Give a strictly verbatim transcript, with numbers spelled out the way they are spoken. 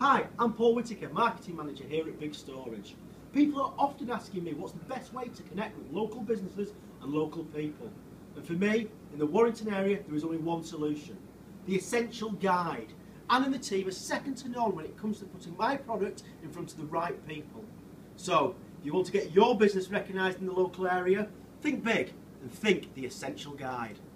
Hi, I'm Paul Whittaker, Marketing Manager here at Big Storage. People are often asking me what's the best way to connect with local businesses and local people. And for me, in the Warrington area, there is only one solution: the Essential Guide. Anne and the team are second to none when it comes to putting my product in front of the right people. So, if you want to get your business recognised in the local area, think big and think the Essential Guide.